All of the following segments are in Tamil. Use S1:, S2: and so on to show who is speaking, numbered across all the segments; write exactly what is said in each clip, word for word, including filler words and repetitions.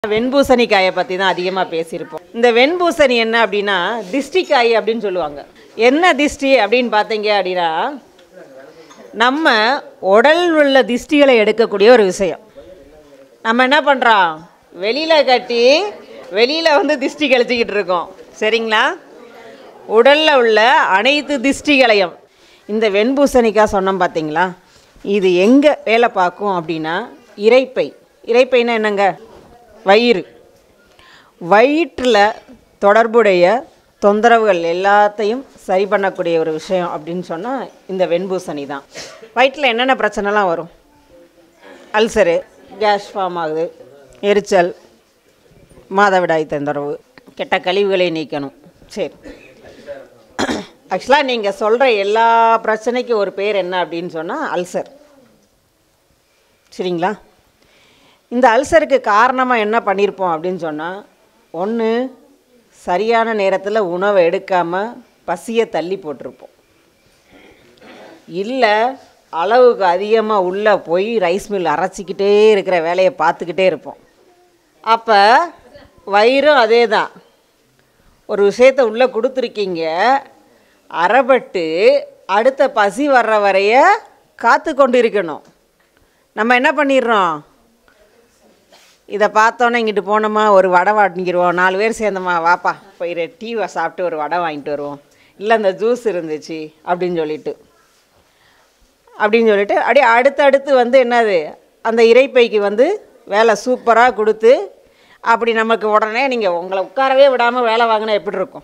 S1: வெண்பூசணிக்காயை பற்றி தான் அதிகமாக பேசியிருப்போம். இந்த வெண்பூசணி என்ன அப்படின்னா திஷ்டிக்காய் அப்படின்னு சொல்லுவாங்க. என்ன திஷ்டி அப்படின்னு பார்த்தீங்க அப்படின்னா நம்ம உடல் உள்ள திஷ்டிகளை எடுக்கக்கூடிய ஒரு விஷயம். நம்ம என்ன பண்ணுறோம், வெளியில் கட்டி வெளியில் வந்து திஷ்டி கழிச்சிக்கிட்டு இருக்கோம். சரிங்களா? உடலில் உள்ள அனைத்து திஷ்டிகளையும் இந்த வெண்பூசணிக்காய் சொன்னோம் பார்த்தீங்களா, இது எங்கே வேலை பார்க்கும் அப்படின்னா இரைப்பை. இரைப்பைன்னா என்னங்க? வயிறு. வயிற்றில் தொடர்புடைய தொந்தரவுகள் எல்லாத்தையும் சரி பண்ணக்கூடிய ஒரு விஷயம் அப்படின்னு சொன்னால் இந்த வெண்பூசணி தான். வயிற்றில் என்னென்ன பிரச்சனைலாம் வரும்? அல்சரு, கேஸ் ஃபார்ம் ஆகுது, எரிச்சல், மாதவிடாய் தொந்தரவு, கெட்ட கழிவுகளை நீக்கணும். சரி, ஆக்சுவலாக நீங்கள் சொல்கிற எல்லா பிரச்சனைக்கும் ஒரு பேர் என்ன அப்படின்னு சொன்னால் அல்சர். சரிங்களா? இந்த அல்சருக்கு காரணமாக என்ன பண்ணியிருப்போம் அப்படின்னு சொன்னால், ஒன்று சரியான நேரத்தில் உணவை எடுக்காமல் பசியை தள்ளி போட்டிருப்போம், இல்லை அளவுக்கு அதிகமாக உள்ளே போய் ரைஸ் மில் அரைச்சிக்கிட்டே இருக்கிற வேலையை பார்த்துக்கிட்டே இருப்போம். அப்போ வயிறும் அதே தான், ஒரு விஷயத்தை உள்ளே கொடுத்துருக்கீங்க, அரைப்பட்டு அடுத்த பசி வர்ற வரைய காத்து கொண்டு இருக்கணும். நம்ம என்ன பண்ணிடுறோம், இதை பார்த்தோன்னே இங்கிட்டு போனோமா ஒரு வடை வாங்கிடுவோம், நாலு பேர் சேர்ந்தோமா வாப்பா போய் டீவை சாப்பிட்டு ஒரு வடை வாங்கிட்டு வருவோம், இல்லை அந்த ஜூஸ் இருந்துச்சு அப்படின்னு சொல்லிட்டு அப்படின்னு சொல்லிட்டு அப்படியே அடுத்தடுத்து வந்து என்னது அந்த இரைப்பைக்கு வந்து வேலை சூப்பராக கொடுத்து அப்படி நமக்கு உடனே நீங்கள் உங்களை உட்காரவே விடாமல் வேலை வாங்கினா எப்படி இருக்கும்?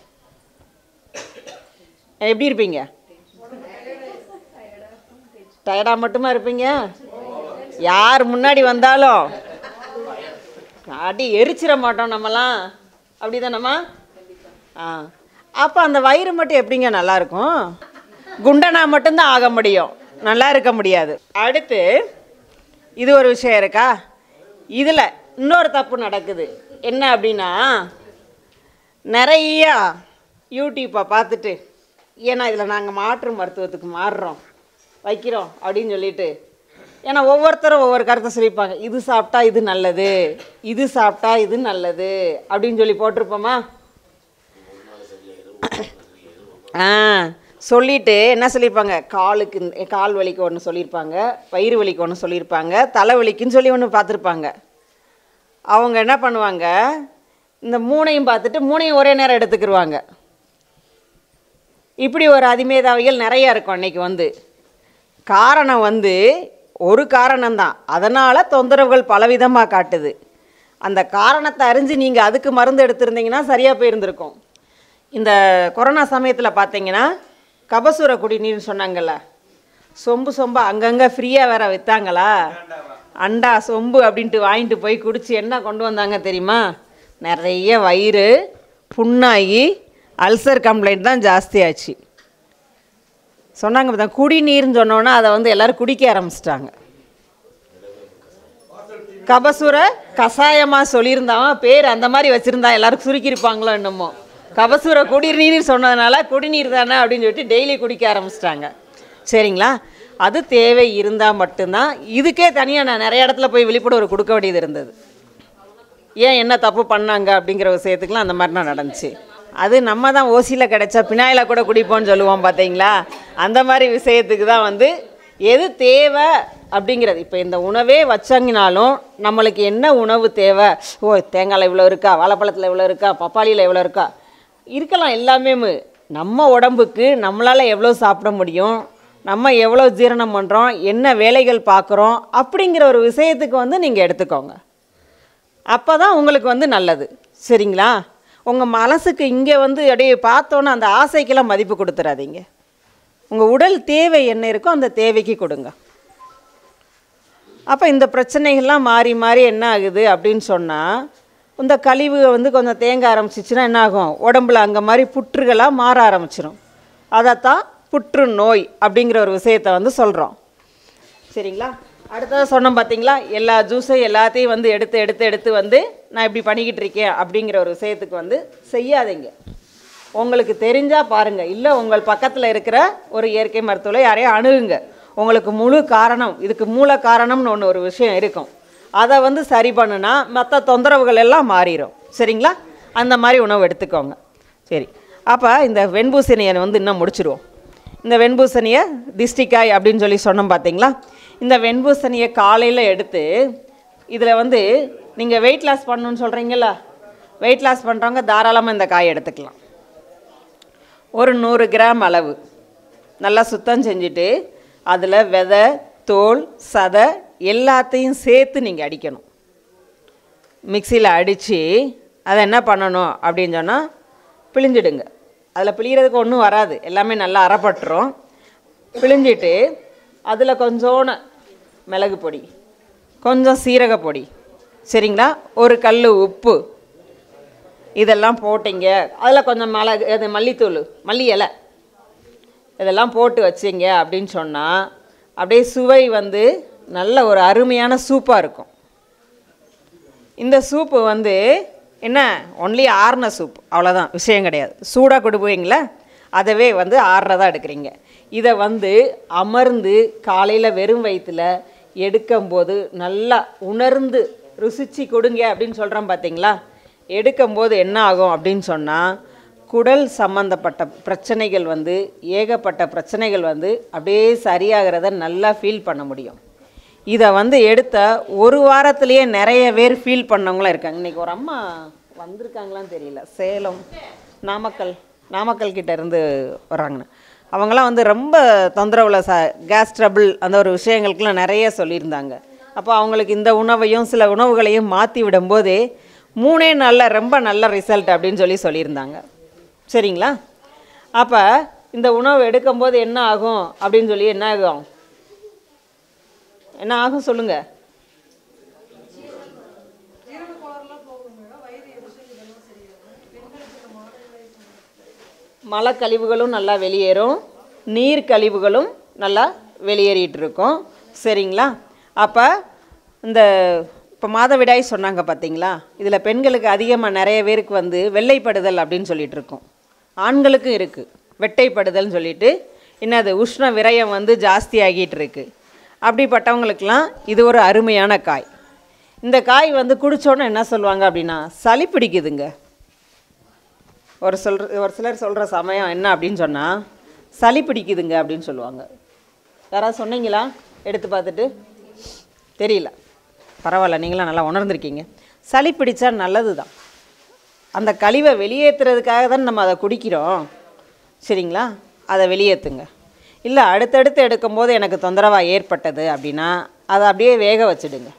S1: எப்படி இருப்பீங்க? டயர்டாக மட்டுமா இருப்பீங்க? யார் முன்னாடி வந்தாலும் அடி எரிச்சிட மாட்டோம் நம்மலாம், அப்படி தானம்மா? ஆ, அப்போ அந்த வயிறு மட்டும் எப்படிங்க நல்லாயிருக்கும்? குண்டனா மட்டும்தான் ஆக முடியும், நல்லா இருக்க முடியாது. அடுத்து இது ஒரு விஷயம் இருக்கா, இதில் இன்னொரு தப்பு நடக்குது. என்ன அப்படின்னா, நிறையா யூடியூப்பை பார்த்துட்டு, ஏன்னா இதில் நாங்கள் மாற்று மருத்துவத்துக்கு மாறுறோம் வைக்கிறோம் அப்படின்னு சொல்லிட்டு, ஏன்னா ஒவ்வொருத்தரும் ஒவ்வொரு கருத்தை சொல்லியிருப்பாங்க, இது சாப்பிட்டா இது நல்லது, இது சாப்பிட்டா இது நல்லது அப்படின்னு சொல்லி போட்டிருப்போமா? ஆ, சொல்லிவிட்டு என்ன சொல்லியிருப்பாங்க, காலுக்கு கால் வலிக்கு ஒன்று சொல்லியிருப்பாங்க, வயிறு வலிக்கு ஒன்று சொல்லியிருப்பாங்க, தலைவலிக்குன்னு சொல்லி ஒன்று பார்த்துருப்பாங்க. அவங்க என்ன பண்ணுவாங்க, இந்த மூணையும் பார்த்துட்டு மூணையும் ஒரே நேரம் எடுத்துக்கிடுவாங்க. இப்படி ஒரு அதிமேதாவிகள் நிறையா இருக்கும் அன்றைக்கி. வந்து காரணம் வந்து ஒரு காரணம்தான், அதனால் தொந்தரவுகள் பலவிதமாக காட்டுது. அந்த காரணத்தை அறிஞ்சு நீங்கள் அதுக்கு மருந்து எடுத்திருந்தீங்கன்னா சரியாக போயிருந்திருக்கும். இந்த கொரோனா சமயத்தில் பார்த்தீங்கன்னா கபசுர குடிநீர்னு சொன்னாங்கள்ல, சொம்பு சொம்பா அங்கங்கே ஃப்ரீயாக வேற விற்றாங்களா, அண்டா சொம்பு அப்படின்ட்டு வாங்கிட்டு போய் குடித்து என்ன கொண்டு வந்தாங்க தெரியுமா? நிறைய வயிறு புண்ணாகி அல்சர் கம்ப்ளைண்ட் தான் ஜாஸ்தியாச்சு. சொன்னாங்க பார்த்தா, குடிநீர்னு சொன்னோன்னா அதை வந்து எல்லோரும் குடிக்க ஆரம்பிச்சிட்டாங்க. கபசுர கஷாயமாக சொல்லியிருந்தாலும் பேர் அந்த மாதிரி வச்சுருந்தா எல்லோரும் சுருக்கியிருப்பாங்களோ என்னமோ. கபசுர குடிநீர் சொன்னதுனால குடிநீர் தானே அப்படின்னு சொல்லிட்டு டெய்லி குடிக்க ஆரம்பிச்சிட்டாங்க. சரிங்களா? அது தேவை இருந்தால் மட்டும்தான். இதுக்கே தனியாக நான் நிறைய இடத்துல போய் விழிப்புணர்வு கொடுக்க வேண்டியது இருந்தது. ஏன் என்ன தப்பு பண்ணாங்க அப்படிங்கிற விஷயத்துக்குலாம் அந்த மாதிரிலாம் நடந்துச்சு. அது நம்ம தான் ஓசியில் கிடச்சா பினாயில் கூட குடிப்போம்னு சொல்லுவோம் பார்த்தீங்களா, அந்த மாதிரி விஷயத்துக்கு தான் வந்து எது தேவை அப்படிங்கிறது. இப்போ இந்த உணவே வச்சாங்கினாலும் நம்மளுக்கு என்ன உணவு தேவை, ஓ தேங்காயில் இவ்வளோ இருக்கா, வாழைப்பழத்தில் இவ்வளோ இருக்கா, பப்பாளியில் எவ்வளோ இருக்கா, இருக்கலாம் எல்லாமே. நம்ம உடம்புக்கு நம்மளால் எவ்வளோ சாப்பிட முடியும், நம்ம எவ்வளோ ஜீரணம் பண்ணுறோம், என்ன வேலைகள் பார்க்குறோம் அப்படிங்கிற ஒரு விஷயத்துக்கு வந்து நீங்கள் எடுத்துக்கோங்க. அப்போ தான் உங்களுக்கு வந்து நல்லது. சரிங்களா? உங்கள் மனசுக்கு இங்கே வந்து அப்படியே பார்த்தோன்னே அந்த ஆசைக்கெல்லாம் மதிப்பு கொடுத்துடாதீங்க. உங்கள் உடல் தேவை என்ன இருக்கோ அந்த தேவைக்கு கொடுங்க. அப்போ இந்த பிரச்சனைகள்லாம் மாறி மாறி என்ன ஆகுது அப்படின்னு சொன்னால், இந்த கழிவு வந்து கொஞ்சம் தேங்க ஆரம்பிச்சிச்சுன்னா என்ன ஆகும், உடம்புல அங்கே மாதிரி புற்றுகளாக மாற ஆரம்பிச்சிடும். அதைத்தான் புற்றுநோய் அப்படிங்கிற ஒரு விஷயத்தை வந்து சொல்கிறோம். சரிங்களா? அடுத்தது சொன்னோம் பார்த்தீங்களா, எல்லா ஜூஸையும் எல்லாத்தையும் வந்து எடுத்து எடுத்து எடுத்து வந்து நான் இப்படி பண்ணிக்கிட்டு இருக்கேன் அப்படிங்கிற ஒரு விஷயத்துக்கு வந்து செய்யாதீங்க. உங்களுக்கு தெரிஞ்சால் பாருங்கள், இல்லை உங்கள் பக்கத்தில் இருக்கிற ஒரு இயற்கை மருத்துவரை யாரையும் அணுகுங்க. உங்களுக்கு முழு காரணம், இதுக்கு மூல காரணம்னு ஒன்று ஒரு விஷயம் இருக்கும், அதை வந்து சரி பண்ணுனா மற்ற தொந்தரவுகள் எல்லாம் மாறிடும். சரிங்களா? அந்த மாதிரி உணவு எடுத்துக்கோங்க. சரி, அப்போ இந்த வெண்பூசணியை வந்து இன்னும் முடிச்சிடுவோம். இந்த வெண்பூசணியை திஷ்டிக்காய் அப்படின்னு சொல்லி சொன்னோம் பார்த்தீங்களா? இந்த வெண்பூசணியை காலையில் எடுத்து இதில் வந்து நீங்கள் வெயிட் லாஸ் பண்ணணுன்னு சொல்கிறீங்களா, வெயிட் லாஸ் பண்ணுறவங்க தாராளமாக இந்த காய் எடுத்துக்கலாம். ஒரு நூறு கிராம் அளவு நல்லா சுத்தம் செஞ்சுட்டு அதில் விதை, தோல், சதை எல்லாத்தையும் சேர்த்து நீங்கள் அடிக்கணும். மிக்சியில் அடித்து அதை என்ன பண்ணணும் அப்படின்னு சொன்னால் பிழிஞ்சிடுங்க. அதில் பிழிகிறதுக்கு ஒன்றும் வராது, எல்லாமே நல்லா அரைப்பட்டுரும். பிழிஞ்சிட்டு அதில் கொஞ்சோன்னு மிளகு பொடி, கொஞ்சம் சீரக பொடி, சரிங்களா, ஒரு கல் உப்பு இதெல்லாம் போட்டிங்க. அதில் கொஞ்சம் மிளகு, அது மல்லித்தூள், மல்லி இலை இதெல்லாம் போட்டு வச்சிங்க அப்படின்னு சொன்னால் அப்படியே சுவை வந்து நல்ல ஒரு அருமையான சூப்பாக இருக்கும். இந்த சூப்பு வந்து என்ன, ஒன்லி ஆறுன சூப், அவ்வளோதான், விஷயம் கிடையாது. சூடாக கொடுப்பீங்களா, அதவே வந்து ஆறுறதா எடுக்கிறீங்க. இதை வந்து அமர்ந்து காலையில் வெறும் வயிற்றில் எடுக்கும்போது நல்லா உணர்ந்து ருசிச்சு கொடுங்க அப்படின்னு சொல்கிறோம் பார்த்தீங்களா. எடுக்கும்போது என்ன ஆகும் அப்படின்னு சொன்னால் குடல் சம்மந்தப்பட்ட பிரச்சனைகள் வந்து ஏகப்பட்ட பிரச்சனைகள் வந்து அப்படியே சரியாகிறத நல்லா ஃபீல் பண்ண முடியும். இதை வந்து எடுத்த ஒரு வாரத்திலேயே நிறைய பேர் ஃபீல் பண்ணவங்களாம் இருக்காங்க. இன்றைக்கி ஒரு அம்மா வந்திருக்காங்களான்னு தெரியல, சேலம் நாமக்கல் நாமக்கல் கிட்ட இருந்து வர்றாங்கன்னு. அவங்களாம் வந்து ரொம்ப தொந்தரவில் ச கேஸ் ட்ரபிள் அந்த ஒரு விஷயங்களுக்கெலாம் நிறைய சொல்லியிருந்தாங்க. அப்போ அவங்களுக்கு இந்த உணவையும் சில உணவுகளையும் மாற்றி விடும்போதே மூணே நாளில் ரொம்ப நல்ல ரிசல்ட் அப்படின்னு சொல்லி சொல்லியிருந்தாங்க. சரிங்களா? அப்போ இந்த உணவு எடுக்கும்போது என்ன ஆகும் அப்படின்னு சொல்லி என்ன ஆகும் என்ன ஆகும் சொல்லுங்கள். மலை கழிவுகளும் நல்லா வெளியேறும், நீர் கழிவுகளும் நல்லா வெளியேறிட்டு இருக்கும். சரிங்களா? அப்போ இந்த இப்போ மாதவிடாய் சொன்னாங்க பார்த்தீங்களா, இதில் பெண்களுக்கு அதிகமாக நிறைய பேருக்கு வந்து வெள்ளைப்படுதல் அப்படின்னு சொல்லிட்டு இருக்கோம். ஆண்களுக்கும் இருக்குது வெட்டைப்படுதல்னு சொல்லிட்டு, என்னது உஷ்ண விரயம் வந்து ஜாஸ்தி ஆகிட்டு இருக்கு. அப்படிப்பட்டவங்களுக்கெல்லாம் இது ஒரு அருமையான காய். இந்த காய் வந்து குடித்தோன்னே என்ன சொல்லுவாங்க அப்படின்னா சளி பிடிக்குதுங்க. ஒரு சொல்ற ஒரு சிலர் சொல்கிற சமயம் என்ன அப்படின்னு சொன்னால் சளி பிடிக்குதுங்க அப்படின்னு சொல்லுவாங்க. யாராவது சொன்னீங்களா எடுத்து பார்த்துட்டு? தெரியல, பரவாயில்ல, நீங்களாம் நல்லா உணர்ந்துருக்கீங்க. சளி பிடிச்சா நல்லது தான், அந்த கழிவை வெளியேற்றுறதுக்காக தான் நம்ம அதை குடிக்கிறோம். சரிங்களா? அதை வெளியேற்றுங்க. இல்லை அடுத்தடுத்து எடுக்கும்போது எனக்கு தொந்தரவாக ஏற்பட்டது அப்படின்னா அதை அப்படியே வேக வச்சுடுங்க.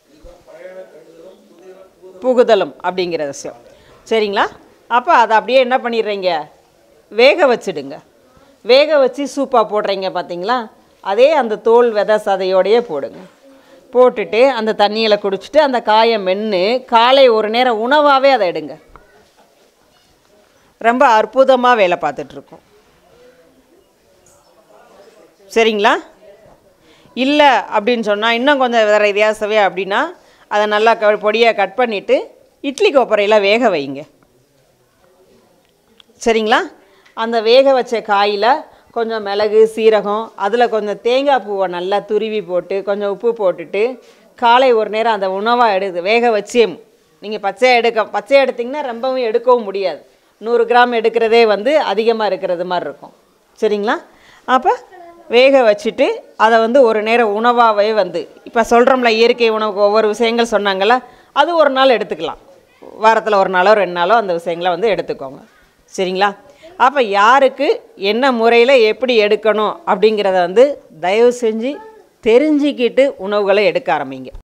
S1: புகுதலும் அப்படிங்கிற விஷயம். சரிங்களா? அப்போ அதை அப்படியே என்ன பண்ணிடுறீங்க, வேக வச்சுடுங்க. வேக வச்சு சூப்பாக போடுறீங்க பார்த்தீங்களா, அதே அந்த தோல் விதை சதையோடையே போடுங்க. போட்டுட்டு அந்த தண்ணியில் குடிச்சிட்டு அந்த காயை மென்று காலை ஒரு நேரம் உணவாகவே அதை எடுங்க. ரொம்ப அற்புதமாக வேலை பார்த்துட்ருக்கோம். சரிங்களா? இல்லை அப்படின்னு சொன்னால் இன்னும் கொஞ்சம் வேறு வித்தியாசவே அப்படின்னா அதை நல்லா க பொடியாக கட் பண்ணிவிட்டு இட்லி கொப்பரையில் வேக வைங்க. சரிங்களா? அந்த வேக வச்ச காயில் கொஞ்சம் மிளகு, சீரகம், அதில் கொஞ்சம் தேங்காய் பூவை நல்லா துருவி போட்டு கொஞ்சம் உப்பு போட்டுட்டு காலை ஒரு நேரம் அந்த உணவாக எடுத்து வேக வச்சு நீங்கள் பச்சையாக எடுக்க பச்சையாக எடுத்திங்கன்னா ரொம்பவும் எடுக்கவும் முடியாது. நூறு கிராம் எடுக்கிறதே வந்து அதிகமாக இருக்கிறது மாதிரி இருக்கும். சரிங்களா? அப்போ வேக வச்சுட்டு அதை வந்து ஒரு நேரம் உணவாகவே வந்து இப்போ சொல்கிறோம்ல இயற்கை உணவுக்கு ஒவ்வொரு விஷயங்கள் சொன்னாங்கள, அது ஒரு நாள் எடுத்துக்கலாம். வாரத்தில் ஒரு நாளோ ரெண்டு நாளோ அந்த விஷயங்களை வந்து எடுத்துக்கோங்க. சரிங்களா? அப்போ யாருக்கு என்ன முறையில் எப்படி எடுக்கணும் அப்படிங்கிறத வந்து தயவு செஞ்சு தெரிஞ்சிக்கிட்டு உணவுகளை எடுக்க ஆரம்பிங்க.